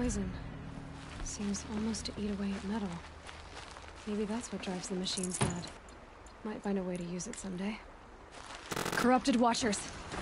poison. Seems almost to eat away at metal. Maybe that's what drives the machines mad. Might find a way to use it someday. Corrupted Watchers!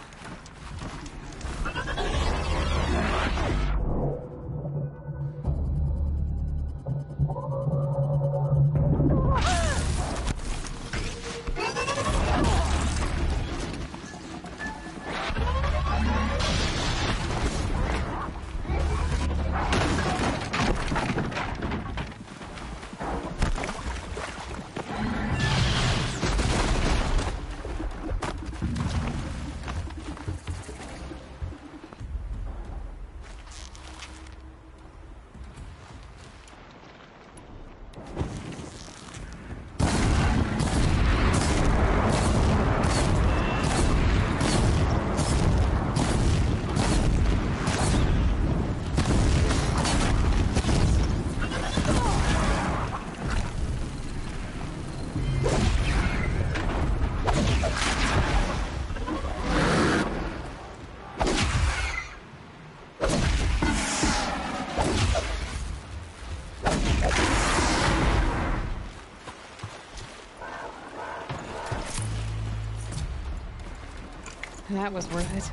That was worth it.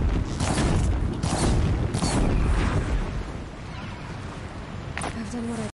I've done what I